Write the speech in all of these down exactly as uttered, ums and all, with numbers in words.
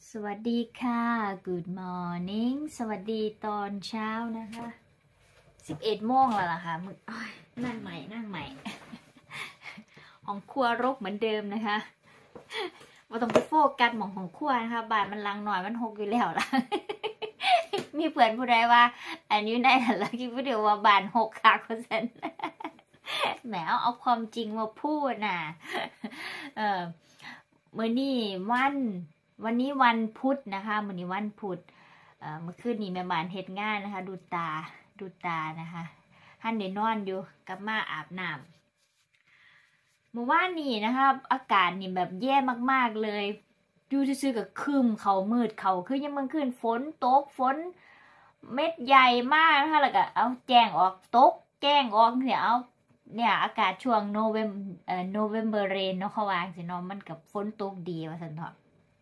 สวัสดีค่ะ Good morning สวัสดีตอนเช้านะคะสิบเอ็ดโมงแล้วล่ะค่ะมึงนั่งใหม่นั่งใหม่ของครัวรกเหมือนเดิมนะคะว่าต้องไปโฟกัสหมองของครัวนะคะบานมันลังหน่อยมันหกอยู่แล้วล่ะมีเพื่อนผู้ใดว่าอันนี้ได้แล้วคิดว่าเดี๋ยวว่าบานหกค่ะคนสันแหมเอาเอาความจริงมาพูดน่ะเออเมื่อนี่วันวันนี้วันพุธนะคะเมื่อนี้วันพุธเอ่อเมื่อคืนนี้แม่บ้านเฮ็ดงานนะคะดูตาดูตานะคะท่านเดี๋ยวนอนอยู่กลับมาอาบน้ำเมื่อวานนี้นะคะอากาศนี่แบบแย่มากๆเลยอยู่ซื่อๆกับคืมเขามืดเขาคือยังเมื่อคืนฝนตกฝนเม็ดใหญ่มากนะคะแล้วก็เอาแจ้งออกตกแจ้งออกเนี่ยเอาเนี่ยอากาศช่วงโนเวมเอ่อโนเวมเบอร์เรนเนาะเขาวางสิเนาะมันกับฝนตกดีว่าซั่นเถาะ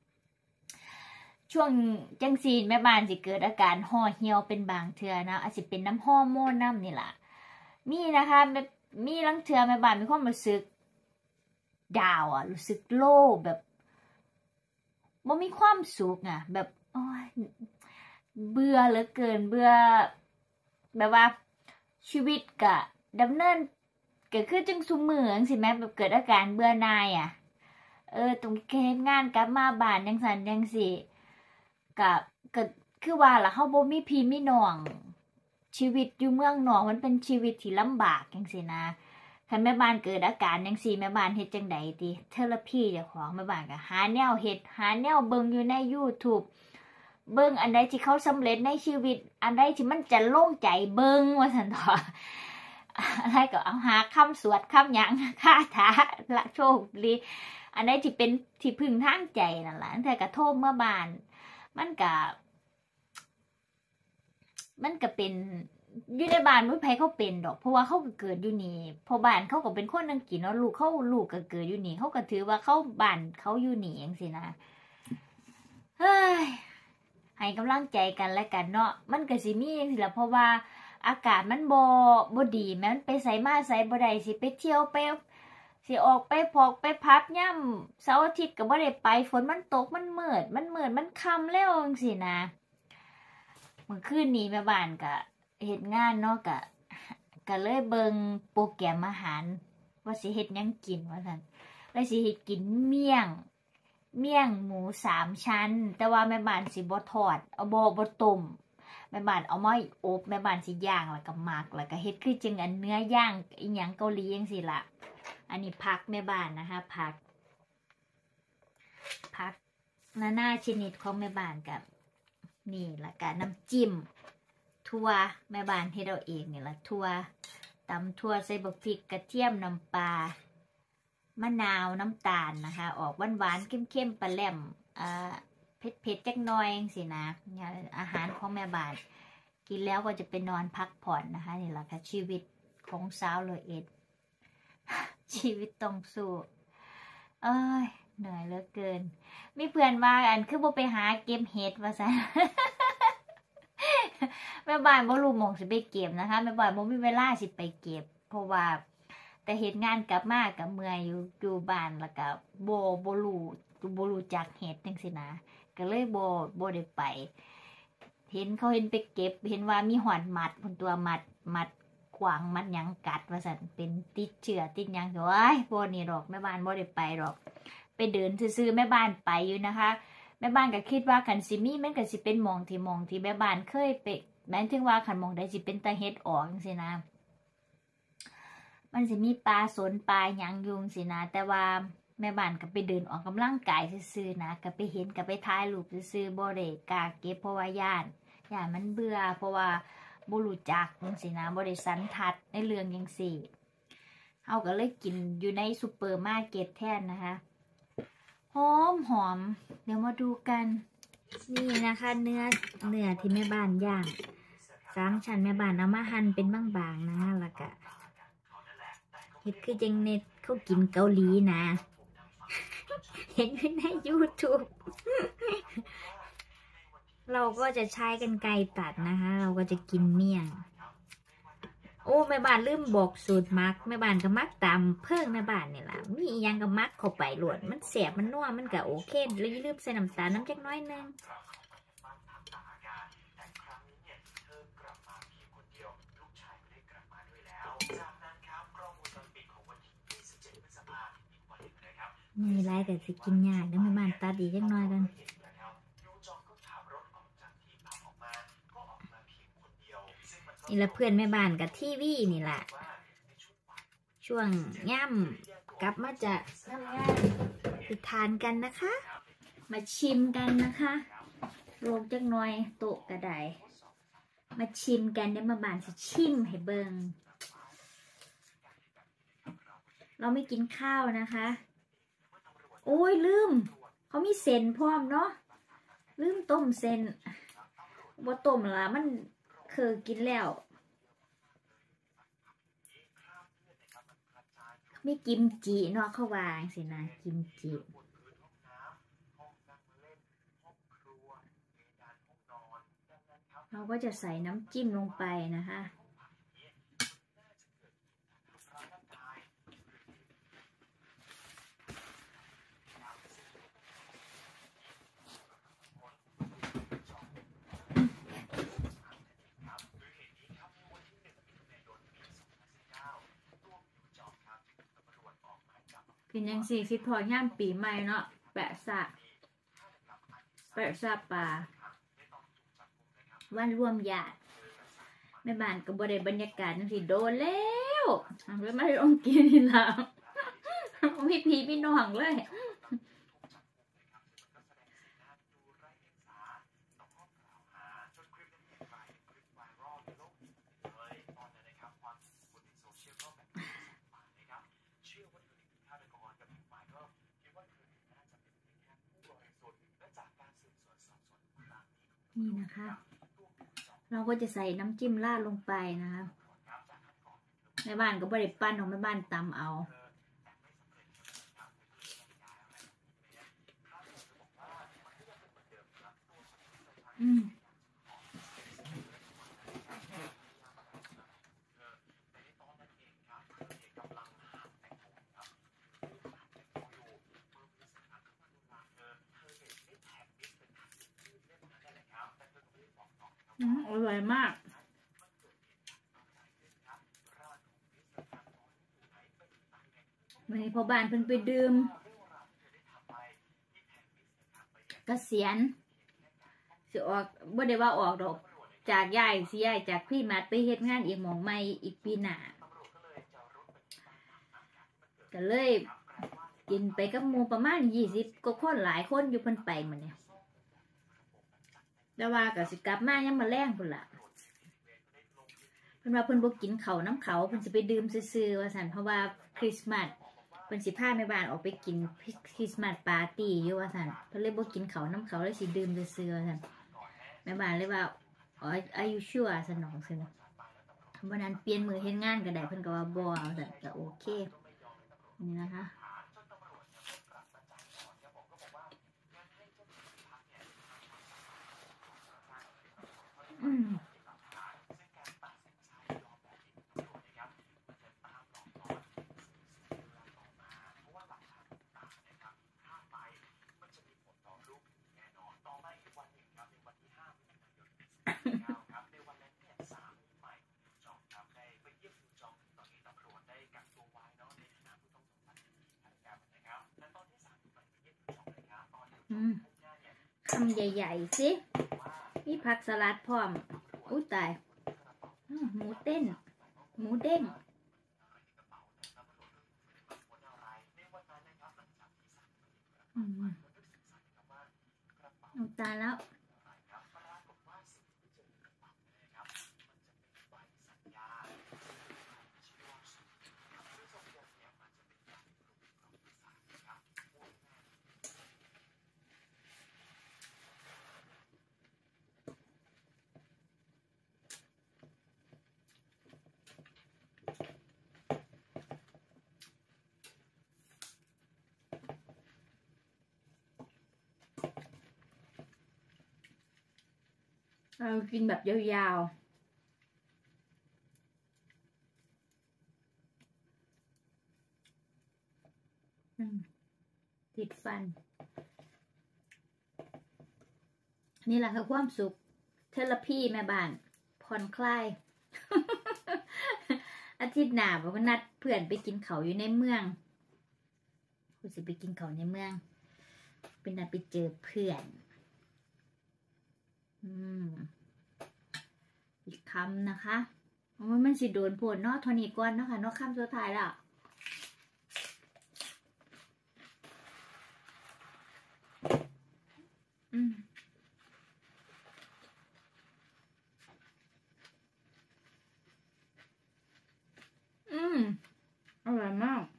ช่วงจังซีนแม่บ้านสิเกิดอาการห่อเหี่ยวเป็นบางเทื่อนะอาจจะเป็นน้ำฮอร์โมนน้ำนี่ล่ะมีนะคะมีลังเทื่อแม่บ้านมีความรู้สึกดาวอ่ะรู้สึกโลภแบบบ่มีความสุขอ่ะแบบโอ้ยเบื่อเหลือเกินเบื่อแบบว่าชีวิตกะดำเนินเกิดขึ้นจังซุมื้อจังซี่แม่แบบเกิดอาการเบื่อหน่ายอ่ะเออตรงเฮ็ดงานกลับมาบ้านจังซั่นจังซี่ก็ก็คือว่าล่ะเฮาบ่มีพี่มีน้องชีวิตอยู่เมืองนอกมันเป็นชีวิตที่ลำบากจังซี่นะคันแม่บ้านเกิดอาการจังซี่แม่บ้านเฮ็ดจังได๋ติเทอราพีเจ้าของแม่บ้านก็หาแนวเฮ็ดหาแนวเบิ่งอยู่ใน YouTube เบิ่งอันใดที่เขาสำเร็จในชีวิตอันใดที่มันจะโล่งใจเบิ่งว่าซั่นเถาะอะไรก็เอาหาคำสวดคำหยังคาถาละโชคดีอันใดที่เป็นที่พึ่งทางใจนั่นล่ะแต่ก็โทรมาบ้านมันก็มันก็เป็นอยู่ในบ้านมื้อไผเขาเป็นดอกเพราะว่าเขาก็เกิดอยู่นี่พอบ้านเขาก็เป็นคนอังกฤษเนาะลูกเขาลูกก็เกิดอยู่นี่เขาก็ถือว่าเขาบ้านเขาอยู่นี่จังซี่นะเฮ้ยให้กำลังใจกันและกันเนาะมันก็สิมีจังซี่ล่ะเพราะว่าอากาศมันบ่บ่ดีแม้มันไปไสมาไสบ่ได้สิไปเที่ยวไปสิออกไปพอกไปพับย่ำเสาร์อาทิตย์ก็บ่ได้ไปฝนมันตกมันมืดมันมืดมันค่ำแล้วจังซี่นะเมื่อคืนนี้แม่บ้านก็เฮ็ดงานเนาะก็ก็เลยเบิ่งโปรแกรมอาหารว่าสิเฮ็ดหยังกินว่าซั่นแล้วสิเฮ็ดกินเมี่ยงเมี่ยงหมูสามชั้นแต่ว่าแม่บ้านสิบ่ทอดเอาบ่บ่ต้มแม่บ้านเอามาอบแม่บ้านสิย่างแล้วก็หมักแล้วก็เฮ็ดคือจังอันเนื้อย่างอีหยังเกาหลีจังซี่ล่ะอันนี้ผักแม่บ้านนะคะผักผักนานาชนิดของแม่บ้านกับนี่ละกันน้ำจิ้มถั่วแม่บ้านเฮ็ดเอาเองนี่ละถั่วตำถั่วใส่บักพริกกระเทียมน้ำปลามะนาวน้ำตาลนะคะออกหวานๆเข้มๆปลาแหลมอ่าเผ็ดๆจักหน่อยจังซี่นะอาหารของแม่บ้านกินแล้วก็จะไปนอนพักผ่อนนะคะนี่ละค่ะชีวิตของสาวร้อยเอ็ดชีวิตต้องสู้เอ้ยเหนื่อยเหลือเกินมีเพื่อนว่าอันคือบ่ไปหาเก็บเห็ดว่าซั่นแม่บ้านบ่รู้หม่องสิไปเก็บนะคะแม่บ้านบ่มีเวลาสิไปเก็บเพราะว่าแต่เฮ็ดงานกลับมาก็เมื่อยอยู่อยู่บ้านแล้วก็บ่บ่รู้บ่รู้จักเห็ดจังซี่นะก็เลยบ่บ่ได้ไปเห็นเขาเห็นไปเก็บเห็นว่ามีหอนมัดพุ่นตัวมัดมัดขวางมัดหยังกัดว่าซั่นเป็นติดเชื้อติดหยังโอ้ยบ่นี่ดอกแม่บ้านบ่ได้ไปดอกไปเดินซื่อๆแม่บ้านไปอยู่นะคะแม่บ้านก็คิดว่าคันสิมีมันก็สิเป็นหม่องที่หม่องที่แม่บ้านเคยไปแม้ถึงว่าคันหม่องใดสิเป็นตาเฮ็ดออกจังซี่นะมันสิมีปลาสนปลาหยังอยู่จังซี่นะแต่ว่าแม่บ้านก็ไปเดินออกกำลังกายซื่อๆนะก็ไปเห็นก็ไปถ่ายรูปซื่อๆบ่ได้กล้าเก็บเพราะว่าย่านย่านมันเบื่อเพราะว่าบ่รู้จักจังซี่นะบ่ได้สันทัดในเรื่องจังซี่เฮาก็เลยกินอยู่ในซุปเปอร์มาร์เก็ตแทนนะคะหอมหอมเดี๋ยวมาดูกันนี่นะคะเนื้อเนื้อที่แม่บ้านย่างสามชั้นแม่บ้านเอามาหั่นเป็นบางๆนะคะแล้วก็เฮ็ดคือจังเน็ตเขากินเกาหลีนะเห็นใน YouTube เราก็จะใช้กรรไกรตัดนะคะเราก็จะกินเมี่ยงโอ้แม่บ้านลืมบอกสูตรมักแม่บ้านก็มักตามเพิ่งแม่บ้านนี่ล่ะมีอีหยังก็มักเข้าไปหลวนมันแสบมันนัวมันก็โอเคแล้วอย่าลืมใส่น้ำตาลน้ำจักน้อยนึงมีไรแต่สิกินยากแล้วแม่บ้านตาดีจักน้อยกันนี่ละเพื่อนแม่บ้านกับทีวีนี่แหละช่วงย่ำกลับมาจากทำงานไปทานกันนะคะ มาชิมกันนะคะโลกจักหน่อยโต๊ะกระไดมาชิมกันเดี๋ยวมาบ้านจะชิมให้เบิงเราไม่กินข้าวนะคะโอ้ยลืมเขามีเส้นพร้อมเนาะลืมต้มเส้นบ่ต้มละมันเคยกินแล้วไม่กิมจิเนาะเขาวางสินะกิมจิเราก็จะใส่น้ำจิ้มลงไปนะคะกินยังสี่สิบพอย่างปีใหม่เนาะแปะซะแปะซะปลาวันรวมญาติแม่บ้านก็บ่ได้บรรยากาศจังซี่โดนแล้วไม่มาลองกินนี่ล่ะมีพี่พี่น้องเลยนี่นะคะเราก็จะใส่น้ำจิ้มราดลงไปนะคะในบ้านก็บริปั้นของแม่บ้านตำเอาอืมอร่อยมากวันนี้พอบ้านเพิ่นไปดื่มเกษียณสิออกบ่ได้ว่าออกดอกจากยายสิยายจากพี่มาไปเฮ็ดงานอีกหม่องใหม่อีกปีหน้าก็เลยกินไปกับหมู่ประมาณยี่สิบก็คนหลายคนอยู่เพิ่นไปมื้อนี้แต่ว่าก็สิกลับมายังมาแรงพุ่นล่ะเพิ่นว่าเพิ่นบ่กินข้าวน้ำเขาเพิ่นสิไปดื่มซื่อๆว่าซั่นเพราะว่าคริสต์มาสเพิ่นสิพาแม่บ้านออกไปกินคริสต์มาสปาร์ตี้อยู่ว่าซั่นเพิ่นเลยบ่กินข้าวน้ำเขาเลยสิดื่มซื่อๆว่าซั่นแม่บ้านเลยว่าอ๋ออายุชั่วสนองซั่นวันนั้นเปลี่ยนมือเฮ็ดงานก็ได้เพิ่นก็ว่าบ่เอาซั่นก็โอเคนี่นะคะอืมคำใหญ่ๆสิมีผักสลัดพร้อมอุ้ยตายหมูเต้นหมูเด้งน้ำตาแล้วเรากินแบบยาวมติดฟันนี่แหละคือความสุขเทอราพีแม่บ้านผ่อนคลาย อาทิตย์หน้าบอกว่านัดเพื่อนไปกินเขาอยู่ในเมืองกูสิไปกินเขาในเมืองเป็นนัดไปเจอเพื่อนอืมอีกคำนะคะโอ้ยมันสิโดนผลเนาะทอนี้ก่อนเนาะค่ะเนาะคำสุดท้ายแล้วอืมอืมอร่อยมาก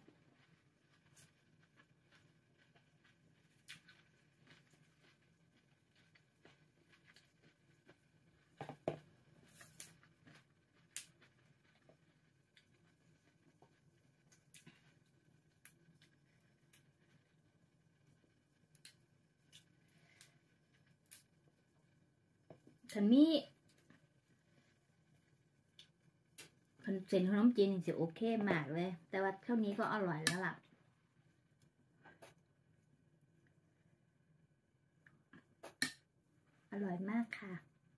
ขันมีขันเส้นขนมจีนสิโอเคมากเลยแต่ว่าเท่านี้ก็อร่อยแล้วล่ะอร่อยมากค่ะ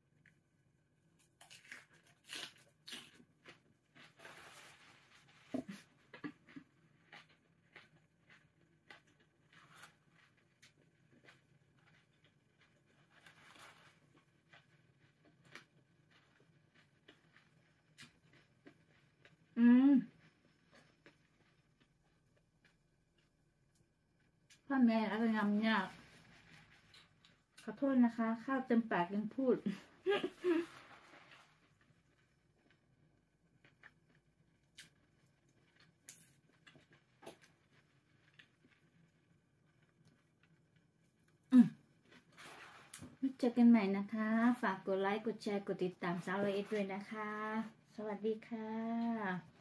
อืมพ่อแม่อะไรงำเนี่ยขอโทษนะคะข้าวเต็มปากยังพูด เจอกันใหม่นะคะ ฝากกดไลค์ กดแชร์ กดติดตามสาวละเอ็ดด้วยนะคะ สวัสดีค่ะ